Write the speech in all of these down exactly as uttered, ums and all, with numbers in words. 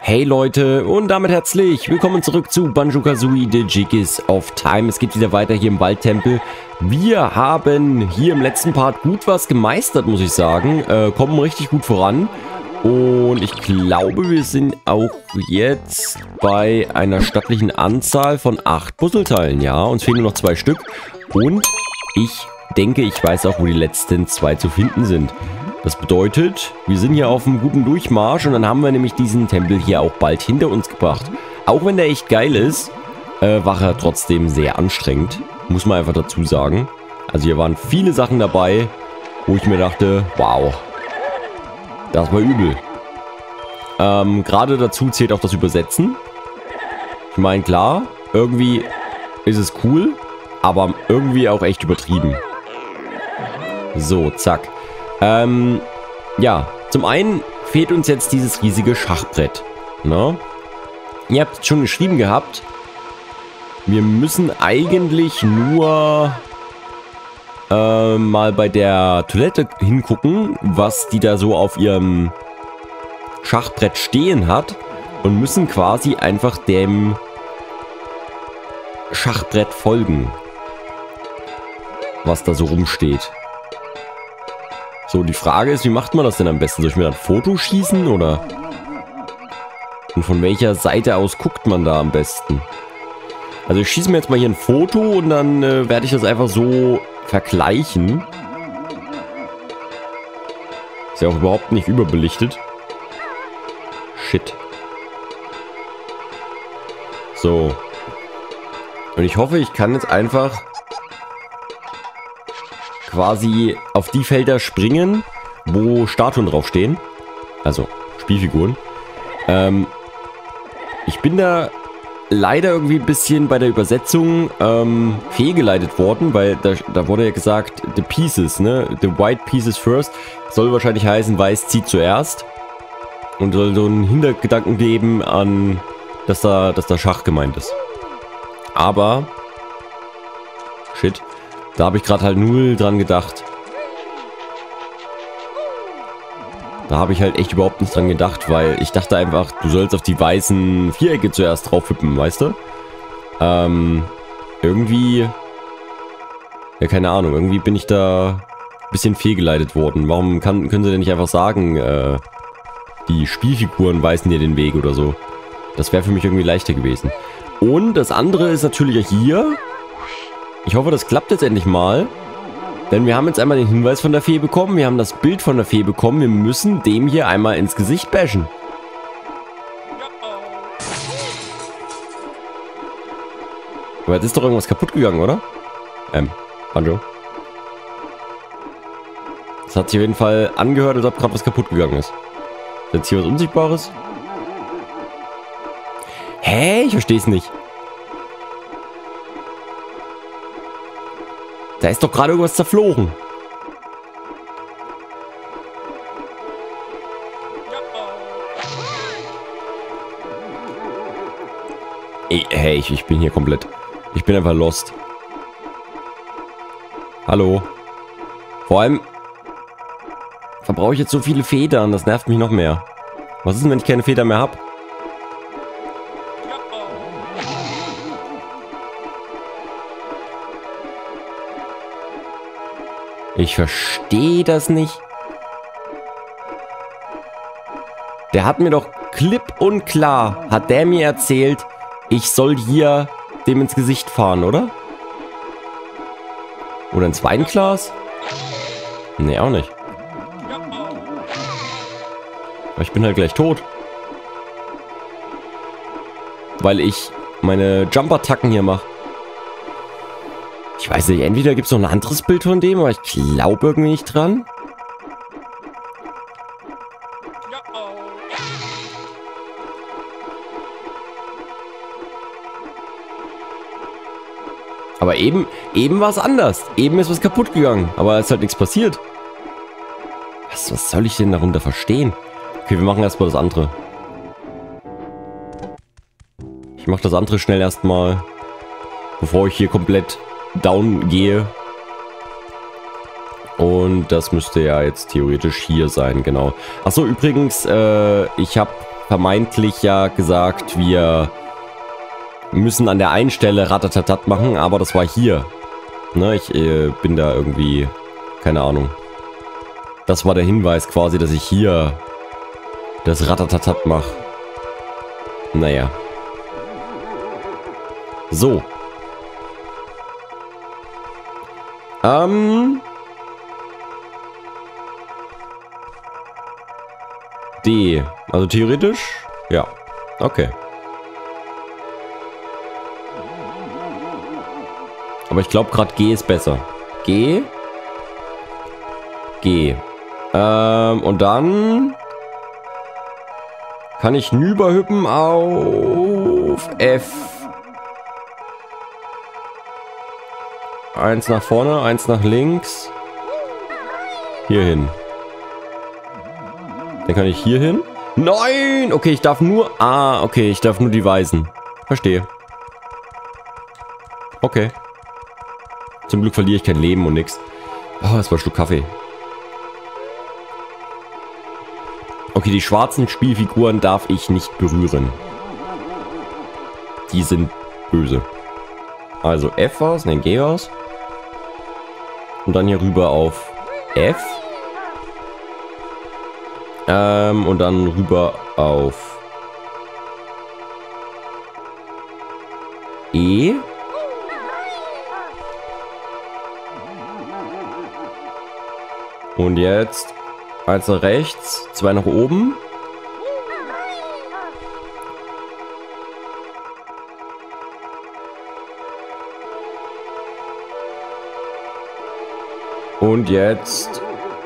Hey Leute und damit herzlich willkommen zurück zu Banjo-Kazooie The Jig is of Time. Es geht wieder weiter hier im Waldtempel. Wir haben hier im letzten Part gut was gemeistert, muss ich sagen. Äh, kommen richtig gut voran. Und ich glaube, wir sind auch jetzt bei einer stattlichen Anzahl von acht Puzzleteilen. Ja, uns fehlen nur noch zwei Stück. Und ich denke, ich weiß auch, wo die letzten zwei zu finden sind. Das bedeutet, wir sind hier auf einem guten Durchmarsch und dann haben wir nämlich diesen Tempel hier auch bald hinter uns gebracht. Auch wenn der echt geil ist, äh, war er trotzdem sehr anstrengend, muss man einfach dazu sagen. Also hier waren viele Sachen dabei, wo ich mir dachte, wow, das war übel. Ähm, gerade dazu zählt auch das Übersetzen. Ich meine, klar, irgendwie ist es cool, aber irgendwie auch echt übertrieben. So, zack. Ähm, ja, zum einen fehlt uns jetzt dieses riesige Schachbrett. Ne? Ihr habt schon geschrieben gehabt, wir müssen eigentlich nur äh, mal bei der Toilette hingucken, was die da so auf ihrem Schachbrett stehen hat und müssen quasi einfach dem Schachbrett folgen, was da so rumsteht. So, die Frage ist, wie macht man das denn am besten? Soll ich mir dann ein Foto schießen oder? Und von welcher Seite aus guckt man da am besten? Also ich schieße mir jetzt mal hier ein Foto und dann äh, werde ich das einfach so vergleichen. Ist ja auch überhaupt nicht überbelichtet. Shit. So. Und ich hoffe, ich kann jetzt einfach quasi auf die Felder springen, wo Statuen draufstehen. Also Spielfiguren. Ähm, ich bin da leider irgendwie ein bisschen bei der Übersetzung ähm, fehlgeleitet worden, weil da, da wurde ja gesagt, the pieces, ne? The white pieces first. Soll wahrscheinlich heißen, weiß zieht zuerst. Und soll so einen Hintergedanken geben an, dass da, dass da Schach gemeint ist. Aber Shit. Da habe ich gerade halt null dran gedacht. Da habe ich halt echt überhaupt nicht dran gedacht, weil ich dachte einfach, du sollst auf die weißen Vierecke zuerst drauf hüppen, weißt du? Ähm, irgendwie... Ja, keine Ahnung. Irgendwie bin ich da ein bisschen fehlgeleitet worden. Warum kann, können sie denn nicht einfach sagen, äh, die Spielfiguren weisen dir den Weg oder so? Das wäre für mich irgendwie leichter gewesen. Und das andere ist natürlich hier... Ich hoffe, das klappt jetzt endlich mal. Denn wir haben jetzt einmal den Hinweis von der Fee bekommen. Wir haben das Bild von der Fee bekommen. Wir müssen dem hier einmal ins Gesicht bashen. Aber jetzt ist doch irgendwas kaputt gegangen, oder? Ähm, Banjo. Das hat sich auf jeden Fall angehört, als ob gerade was kaputt gegangen ist. Ist jetzt hier was Unsichtbares? Hä? Ich verstehe es nicht. Da ist doch gerade irgendwas zerflogen. Ey, hey, ich, ich bin hier komplett... Ich bin einfach lost. Hallo. Vor allem... Verbrauche ich jetzt so viele Federn, das nervt mich noch mehr. Was ist denn, wenn ich keine Federn mehr habe? Ich verstehe das nicht. Der hat mir doch klipp und klar, hat der mir erzählt, ich soll hier dem ins Gesicht fahren, oder? Oder ins Weinglas? Nee, auch nicht. Aber ich bin halt gleich tot. Weil ich meine Jump-Attacken hier mache. Ich weiß nicht, entweder gibt es noch ein anderes Bild von dem, aber ich glaube irgendwie nicht dran. Aber eben, eben war es anders. Eben ist was kaputt gegangen, aber es ist halt nichts passiert. Was, was soll ich denn darunter verstehen? Okay, wir machen erstmal das andere. Ich mache das andere schnell erstmal, bevor ich hier komplett down gehe. Und das müsste ja jetzt theoretisch hier sein, genau. Achso, übrigens, äh, ich habe vermeintlich ja gesagt, wir müssen an der einen Stelle Ratatatat machen, aber das war hier. Ne, ich äh, bin da irgendwie, keine Ahnung. Das war der Hinweis quasi, dass ich hier das Ratatatat mache. Naja. So. Ähm. D. Also theoretisch? Ja. Okay. Aber ich glaube gerade G ist besser. G. G. Ähm, und dann kann ich rüberhüppen auf F. Eins nach vorne, eins nach links. Hier hin. Dann kann ich hier hin. Nein! Okay, ich darf nur... Ah, okay, ich darf nur die Weißen. Verstehe. Okay. Zum Glück verliere ich kein Leben und nix. Oh, das war ein Schluck Kaffee. Okay, die schwarzen Spielfiguren darf ich nicht berühren. Die sind böse. Also F war's, ne, G war's. Und dann hier rüber auf F. Ähm, und dann rüber auf E. Und jetzt eins nach rechts, zwei nach oben. Und jetzt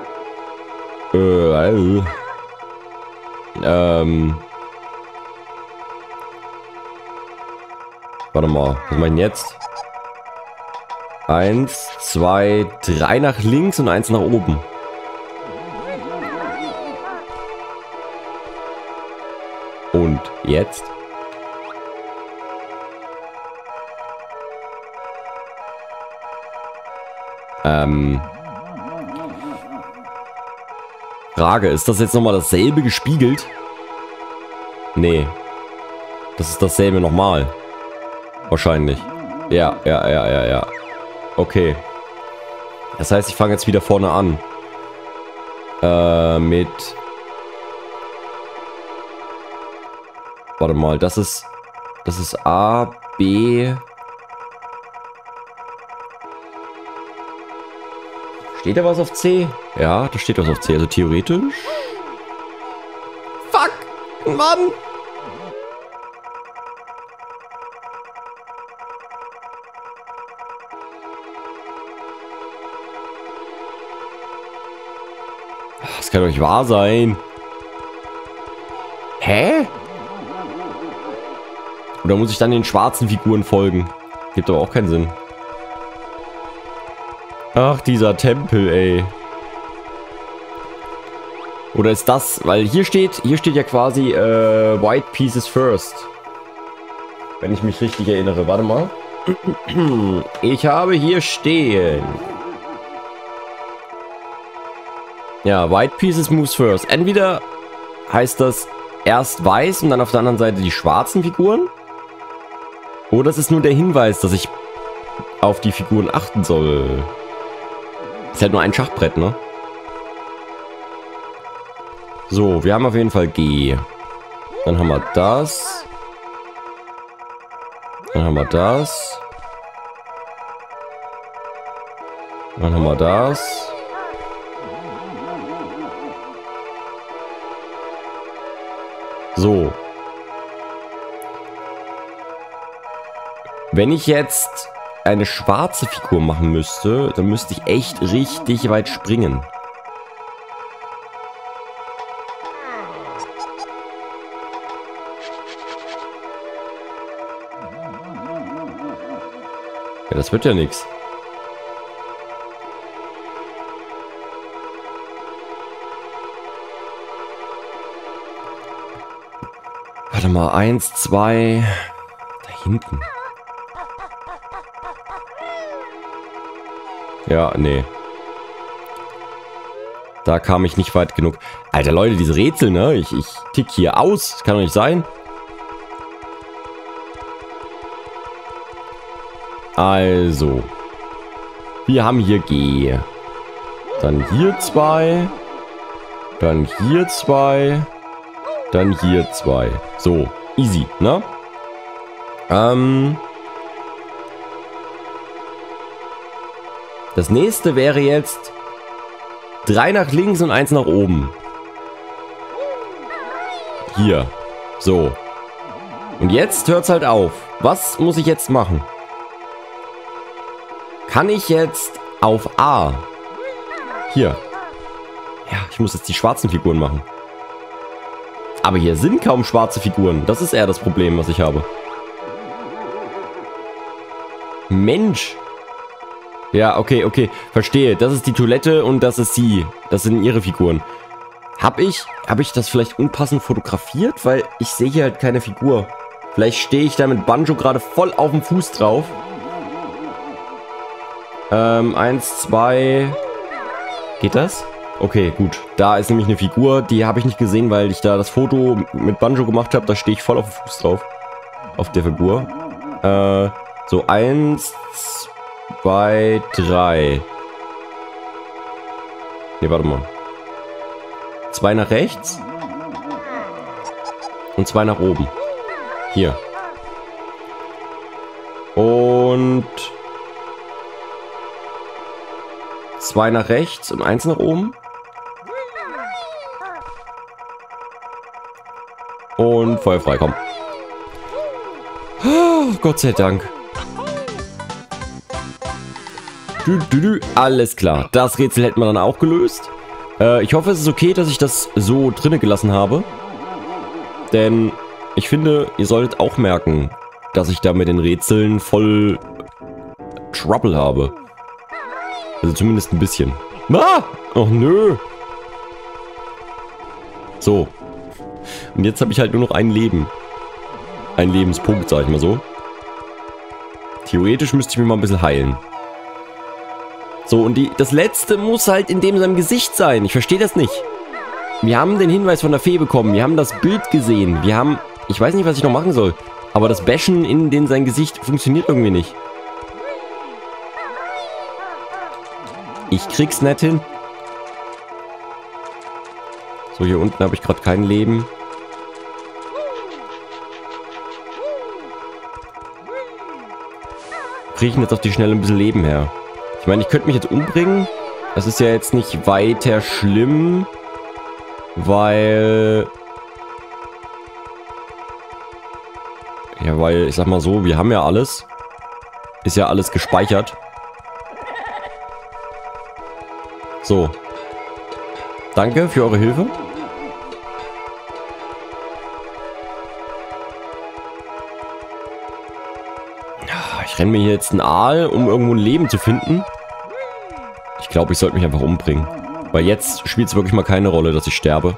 äh, äh, ähm warte mal, was mache ich denn jetzt? Eins, zwei, drei nach links und eins nach oben. Und jetzt? Ähm. Frage, ist das jetzt nochmal dasselbe gespiegelt? Nee. Das ist dasselbe nochmal. Wahrscheinlich. Ja, ja, ja, ja, ja. Okay. Das heißt, ich fange jetzt wieder vorne an. Äh, mit... Warte mal, das ist... Das ist A, B... Steht da was auf C? Ja, da steht was auf C. Also theoretisch... Fuck! Mann! Das kann doch nicht wahr sein. Hä? Oder muss ich dann den schwarzen Figuren folgen? Gibt aber auch keinen Sinn. Ach, dieser Tempel, ey. Oder ist das, weil hier steht, hier steht ja quasi äh, White Pieces First. Wenn ich mich richtig erinnere. Warte mal. Ich habe hier stehen. Ja, White Pieces moves first. Entweder heißt das erst weiß und dann auf der anderen Seite die schwarzen Figuren. Oder es ist nur der Hinweis, dass ich auf die Figuren achten soll. Ist halt nur ein Schachbrett, ne? So, wir haben auf jeden Fall G. Dann haben wir das. Dann haben wir das. Dann haben wir das. So. Wenn ich jetzt eine schwarze Figur machen müsste, dann müsste ich echt richtig weit springen. Ja, das wird ja nichts. Warte mal, eins, zwei, da hinten. Ja, nee. Da kam ich nicht weit genug. Alter, Leute, diese Rätsel, ne? Ich, ich tick hier aus. Das kann doch nicht sein. Also. Wir haben hier G. Dann hier zwei. Dann hier zwei. Dann hier zwei. So, easy, ne? Ähm. Das nächste wäre jetzt drei nach links und eins nach oben. Hier. So. Und jetzt hört es halt auf. Was muss ich jetzt machen? Kann ich jetzt auf A? Hier. Ja, ich muss jetzt die schwarzen Figuren machen. Aber hier sind kaum schwarze Figuren. Das ist eher das Problem, was ich habe. Mensch. Ja, okay, okay. Verstehe. Das ist die Toilette und das ist sie. Das sind ihre Figuren. Hab ich, hab ich das vielleicht unpassend fotografiert? Weil ich sehe hier halt keine Figur. Vielleicht stehe ich da mit Banjo gerade voll auf dem Fuß drauf. Ähm, eins, zwei... Geht das? Okay, gut. Da ist nämlich eine Figur, die habe ich nicht gesehen, weil ich da das Foto mit Banjo gemacht habe. Da stehe ich voll auf dem Fuß drauf. Auf der Figur. Äh, so eins, zwei, drei. Ne, warte mal. Zwei nach rechts. Und zwei nach oben. Hier. Und... Zwei nach rechts und eins nach oben. Und Feuer frei, komm. Oh, Gott sei Dank. Du, du, du. Alles klar. Das Rätsel hätten wir dann auch gelöst. Äh, ich hoffe, es ist okay, dass ich das so drinne gelassen habe. Denn ich finde, ihr solltet auch merken, dass ich da mit den Rätseln voll Trouble habe. Also zumindest ein bisschen. Ah! Oh nö. So. Und jetzt habe ich halt nur noch ein Leben. Ein Lebenspunkt, sag ich mal so. Theoretisch müsste ich mir mal ein bisschen heilen. So, und die, das letzte muss halt in dem seinem Gesicht sein. Ich verstehe das nicht. Wir haben den Hinweis von der Fee bekommen. Wir haben das Bild gesehen. Wir haben... Ich weiß nicht, was ich noch machen soll. Aber das Bashen in den sein Gesicht funktioniert irgendwie nicht. Ich krieg's nicht hin. So, hier unten habe ich gerade kein Leben. Kriege ich denn jetzt auf die Schnelle ein bisschen Leben her? Ich meine, ich könnte mich jetzt umbringen. Das ist ja jetzt nicht weiter schlimm. Weil... Ja, weil, ich sag mal so, wir haben ja alles. Ist ja alles gespeichert. So. Danke für eure Hilfe. Ich renne mir hier jetzt einen Aal, um irgendwo ein Leben zu finden. Ich glaube, ich sollte mich einfach umbringen. Weil jetzt spielt es wirklich mal keine Rolle, dass ich sterbe.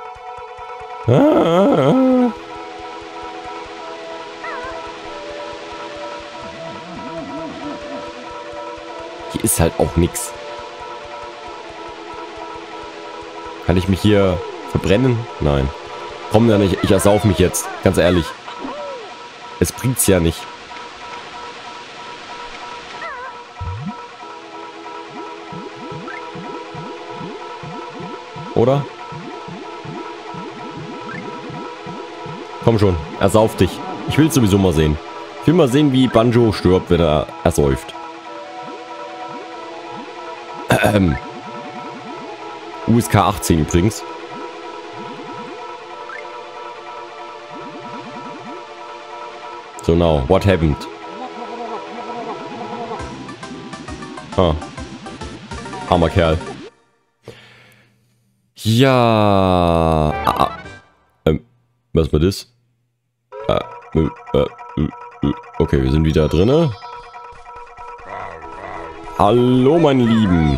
Ah. Hier ist halt auch nichts. Kann ich mich hier verbrennen? Nein. Komm da nicht, ich ersauf mich jetzt. Ganz ehrlich. Es bringt's ja nicht. Oder? Komm schon, ersauf dich. Ich will sowieso mal sehen. Ich will mal sehen, wie Banjo stirbt, wenn er ersäuft. Ähm. U S K achtzehn übrigens. So now, what happened? Ah. Armer Kerl. Ja. Ah, ah. Ähm, was war das? Ah, äh, äh, äh, okay, wir sind wieder drinne. Hallo, meine Lieben.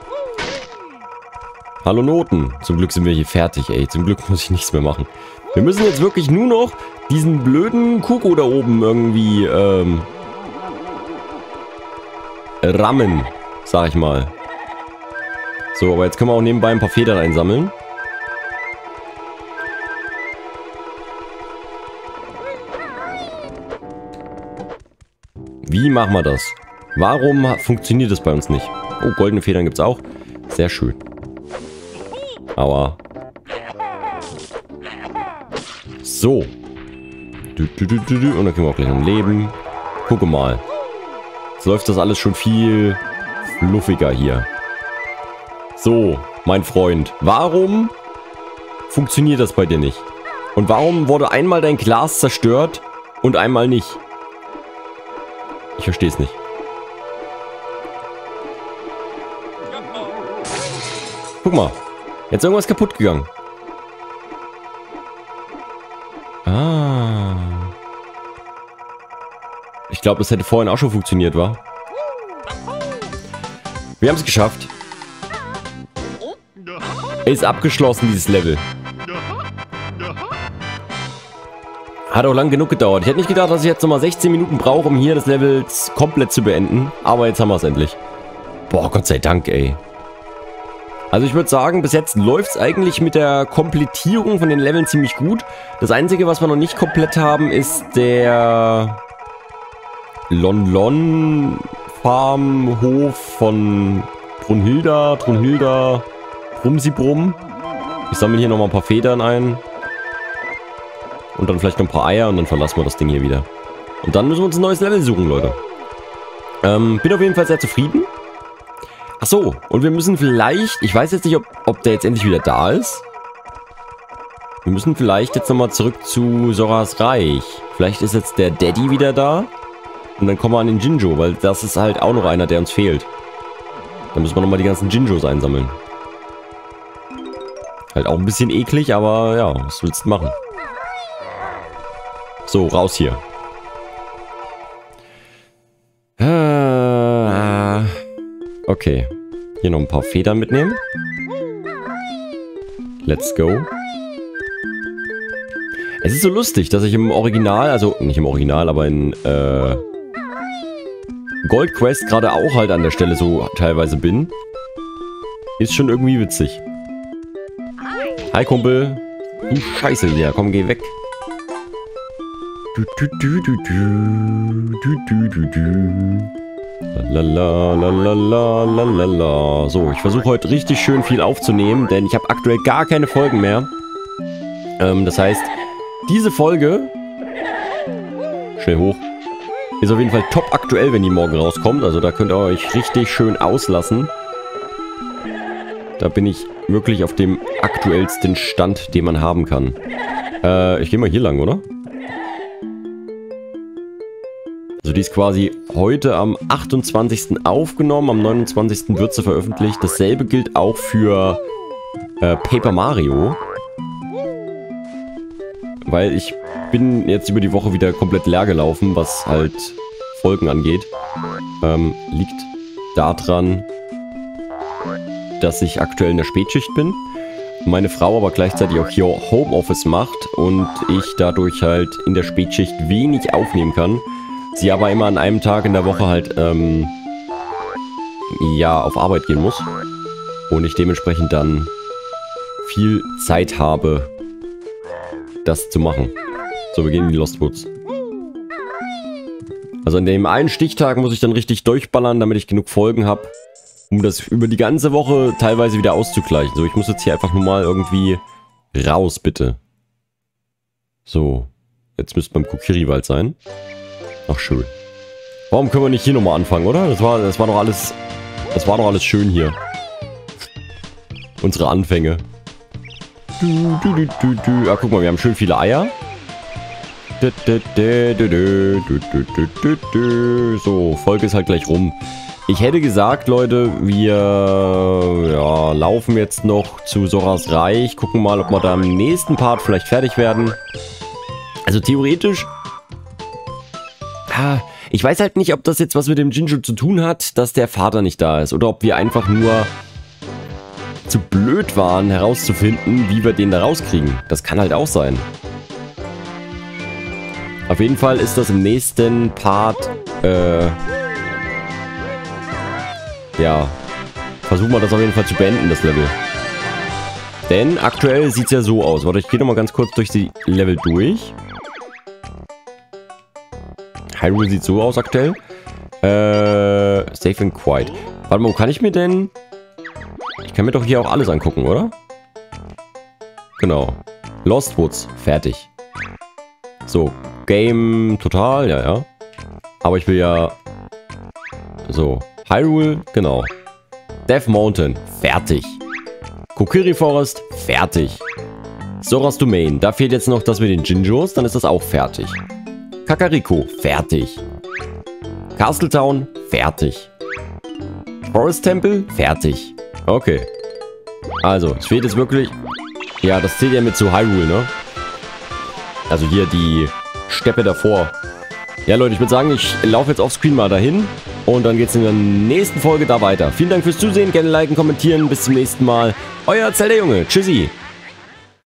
Hallo Noten. Zum Glück sind wir hier fertig, ey. Zum Glück muss ich nichts mehr machen. Wir müssen jetzt wirklich nur noch diesen blöden Kuckuck da oben irgendwie ähm, rammen, sag ich mal. So, aber jetzt können wir auch nebenbei ein paar Federn einsammeln. Wie machen wir das? Warum funktioniert das bei uns nicht? Oh, goldene Federn gibt es auch. Sehr schön. Aua. So. Du, du, du, du, du. Und dann kriegen wir auch gleich noch ein Leben. Gucke mal. Jetzt läuft das alles schon viel fluffiger hier. So, mein Freund. Warum funktioniert das bei dir nicht? Und warum wurde einmal dein Glas zerstört und einmal nicht? Ich verstehe es nicht. Guck mal. Jetzt ist irgendwas kaputt gegangen. Ah. Ich glaube, das hätte vorhin auch schon funktioniert, wa? Wir haben es geschafft. Ist abgeschlossen, dieses Level. Hat auch lang genug gedauert. Ich hätte nicht gedacht, dass ich jetzt nochmal sechzehn Minuten brauche, um hier das Level komplett zu beenden. Aber jetzt haben wir es endlich. Boah, Gott sei Dank, ey. Also ich würde sagen, bis jetzt läuft es eigentlich mit der Komplettierung von den Leveln ziemlich gut. Das Einzige, was wir noch nicht komplett haben, ist der Lon-Lon Farmhof von Brunhilda, Brunhilda, Brumsibrum. Ich sammle hier nochmal ein paar Federn ein. Und dann vielleicht noch ein paar Eier und dann verlassen wir das Ding hier wieder. Und dann müssen wir uns ein neues Level suchen, Leute. Ähm, bin auf jeden Fall sehr zufrieden. Ach so, und wir müssen vielleicht, ich weiß jetzt nicht, ob, ob der jetzt endlich wieder da ist. Wir müssen vielleicht jetzt nochmal zurück zu Zoras Reich. Vielleicht ist jetzt der Daddy wieder da. Und dann kommen wir an den Jinjo, weil das ist halt auch noch einer, der uns fehlt. Dann müssen wir nochmal die ganzen Jinjos einsammeln. Halt auch ein bisschen eklig, aber ja, was willst du machen? So, raus hier. Äh, okay. Hier noch ein paar Federn mitnehmen. Let's go. Es ist so lustig, dass ich im Original, also nicht im Original, aber in äh, Gold Quest gerade auch halt an der Stelle so teilweise bin. Ist schon irgendwie witzig. Hi Kumpel. Du Scheiße, ja, komm, geh weg. Du, du, du, du, du, du, du, du, du. Lalalala. So, ich versuche heute richtig schön viel aufzunehmen, denn ich habe aktuell gar keine Folgen mehr. Ähm, das heißt, diese Folge, schnell hoch, ist auf jeden Fall top aktuell, wenn die morgen rauskommt. Also da könnt ihr euch richtig schön auslassen. Da bin ich wirklich auf dem aktuellsten Stand, den man haben kann. Äh, ich gehe mal hier lang, oder? Also die ist quasi heute am achtundzwanzigsten aufgenommen, am neunundzwanzigsten wird sie veröffentlicht. Dasselbe gilt auch für äh, Paper Mario. Weil ich bin jetzt über die Woche wieder komplett leer gelaufen, was halt Folgen angeht. Ähm, liegt daran, dass ich aktuell in der Spätschicht bin. Meine Frau aber gleichzeitig auch hier Homeoffice macht und ich dadurch halt in der Spätschicht wenig aufnehmen kann. Sie aber immer an einem Tag in der Woche halt, ähm, ja, auf Arbeit gehen muss. Und ich dementsprechend dann viel Zeit habe, das zu machen. So, wir gehen in die Lost Woods. Also an dem einen Stichtag muss ich dann richtig durchballern, damit ich genug Folgen habe, um das über die ganze Woche teilweise wieder auszugleichen. So, ich muss jetzt hier einfach nur mal irgendwie raus, bitte. So, jetzt müsste beim Kokiri-Wald sein. Ach, schön. Warum können wir nicht hier nochmal anfangen, oder? Das war, das war doch alles, das war doch alles schön hier. Unsere Anfänge. Du, du, du, du, du. Ah, guck mal, wir haben schön viele Eier. So, Folge ist halt gleich rum. Ich hätte gesagt, Leute, wir ja, laufen jetzt noch zu Zoras Reich. Gucken mal, ob wir da im nächsten Part vielleicht fertig werden. Also theoretisch... Ah, ich weiß halt nicht, ob das jetzt was mit dem Jinjo zu tun hat, dass der Vater nicht da ist. Oder ob wir einfach nur zu blöd waren, herauszufinden, wie wir den da rauskriegen. Das kann halt auch sein. Auf jeden Fall ist das im nächsten Part, äh, ja, versuchen wir das auf jeden Fall zu beenden, das Level. Denn aktuell sieht es ja so aus. Warte, ich gehe nochmal ganz kurz durch die Level durch. Hyrule sieht so aus aktuell. Äh, safe and quiet. Warte mal, wo kann ich mir denn... Ich kann mir doch hier auch alles angucken, oder? Genau. Lost Woods, fertig. So, Game total, ja, ja. Aber ich will ja... So, Hyrule, genau. Death Mountain, fertig. Kokiri Forest, fertig. Zoras Domain, da fehlt jetzt noch das mit den Jinjos, dann ist das auch fertig. Kakariko, fertig. Castle Town, fertig. Forest Temple, fertig. Okay. Also, es fehlt jetzt wirklich... Ja, das zählt ja mit zu Hyrule, ne? Also hier die Steppe davor. Ja, Leute, ich würde sagen, ich laufe jetzt offscreen mal dahin. Und dann geht es in der nächsten Folge da weiter. Vielen Dank fürs Zusehen. Gerne liken, kommentieren. Bis zum nächsten Mal. Euer Zelda Junge. Tschüssi.